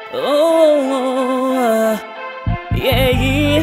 Oh, yeah.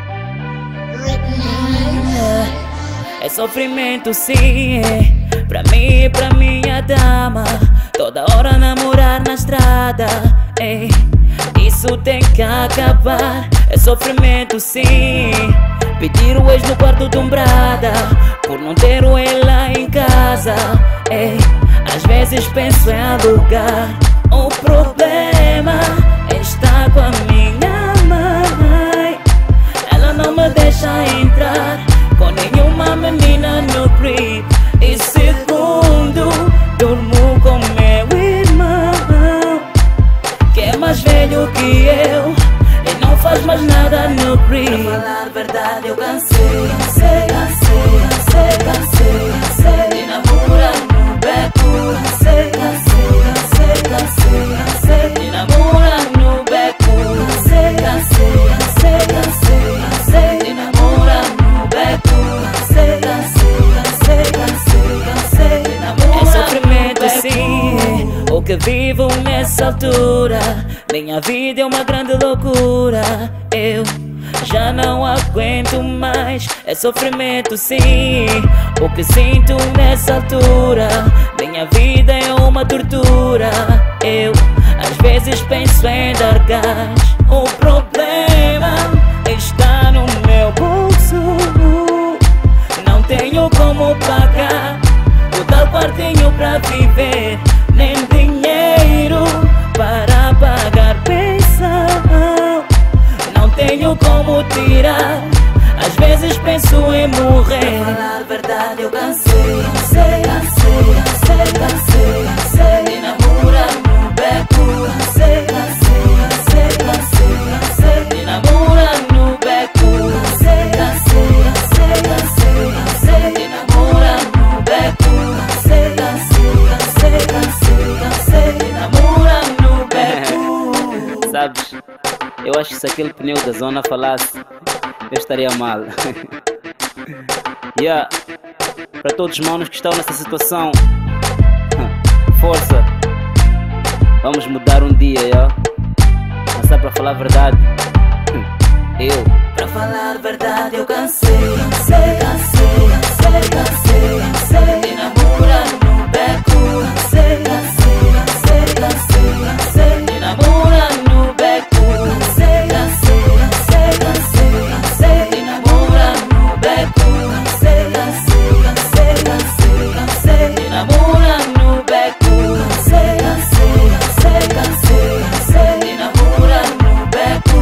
É sofrimento sim, pra mim e pra minha dama. Toda hora namorar na estrada, ei. Isso tem que acabar. É sofrimento sim, pedir o ex no quarto de umbrada por não ter o ela em casa, ei. Às vezes penso em alugar. O problema está com a minha mãe. Ela não me deixa entrar com nenhuma menina no crib. E segundo, durmo com meu irmão, que é mais velho que eu e não faz mais nada no crib. Pra falar a verdade, eu cansei de namorar no beco. Cansei de namorar no beco. Cansei de namorar no beco. Cansei de namorar. É sofrimento sim, o que vivo nessa altura. Minha vida é uma grande loucura. Eu já não aguento mais. É sofrimento sim, o que sinto nessa altura. Minha vida é uma tortura. Eu às vezes penso em dar gás. O problema está no meu bolso. Não tenho como pagar o tal quartinho pra viver, nem dinheiro para pagar pensão. Não tenho como tirar, às vezes penso em morrer. Pra falar a verdade, eu cansei de namorar no beco. Cansei de namorar no beco. Cansei de namorar no beco. Cansei de namorar no beco. Sabes, eu acho que se aquele pneu da zona falasse, eu estaria mal. Yeah. Para todos os manos que estão nessa situação, força, vamos mudar um dia, yeah? Mas sabe, para falar a verdade, Pra falar a verdade, eu cansei de namorar no beco. Cansei de namorar no beco. Cansei de namorar no beco. Cansei de namorar no beco. Cansei de namorar no beco.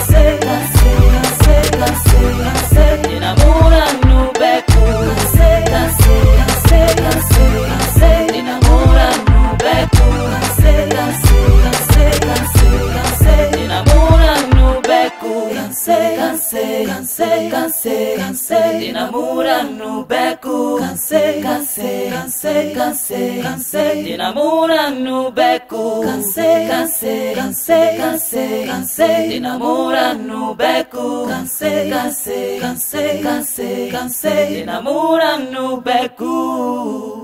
De namorar no beco. Cansei de namorar no beco. Cansei de namorar no beco. Cansei de namorar no beco. Cansei de namorar no beco. Cansei de namorar no beco. Cansei de namorar no beco.